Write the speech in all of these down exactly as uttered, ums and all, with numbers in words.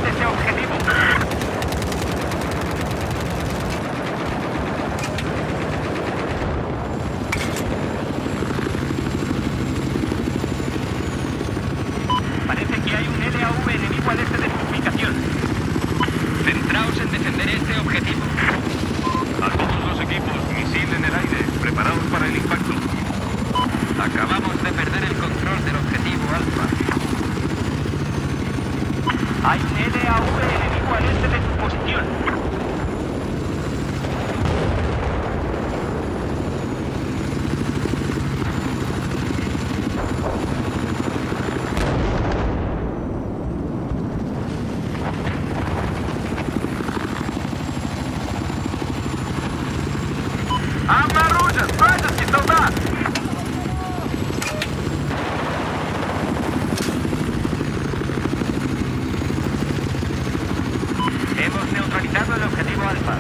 de ese objetivo. Parece que hay un L A V enemigo al este de su ubicación. Centraos en defender este objetivo. A todos los equipos, misil en el aire, preparados para el impacto. Acabamos de perder el control del objetivo Alfa. Hay un L A V enemigo al este de su posición. Обнаружен вражеский солдат! Hemos neutralizado el objetivo Alfa.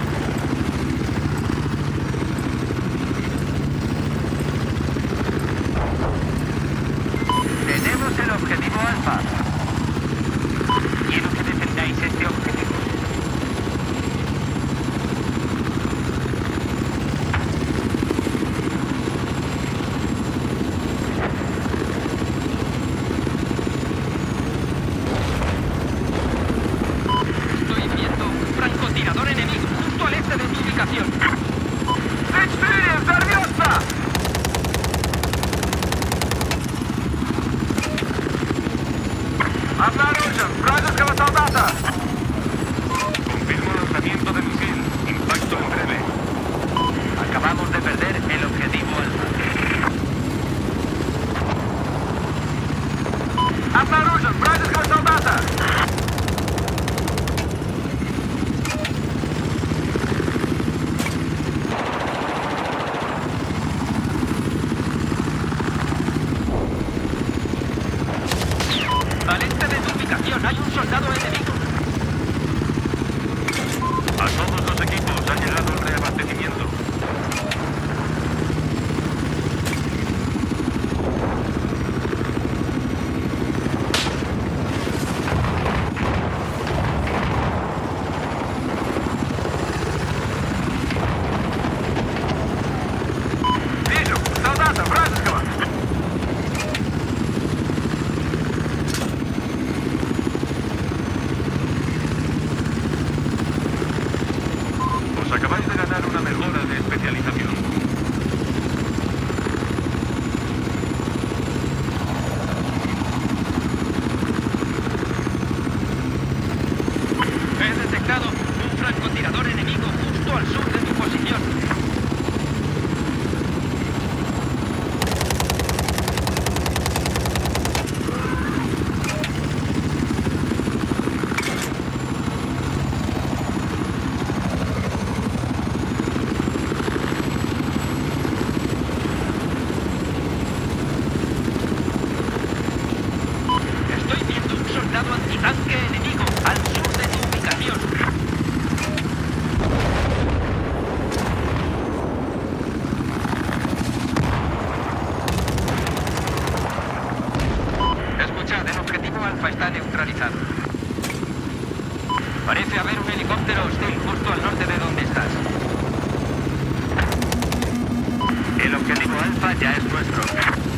Tenemos el objetivo Alfa. Quiero que defendáis este objetivo. Estoy viendo un francotirador enemigo justo al este de mi ubicación. ¡Experience nerviosa! Обнаружен вражеского солдата! Confirmo lanzamiento de misil. Impacto en breve. Acabamos de perder el objetivo Alfa. Обнаружен вражеского солдата! Al este de tu ubicación hay un soldado enemigo. A todos los equipos ha llegado el reabastecimiento. Вижу солдата вражеского. Os acabáis de ganar una mejora de especialización. He detectado un francotirador enemigo justo al sur de tu posición. Estoy viendo un soldado antitanque enemigo al sur de tu ubicación. Escuchad, el objetivo Alfa está neutralizado. Parece haber un helicóptero hostil justo al norte de donde estás. El objetivo Alfa ya es nuestro.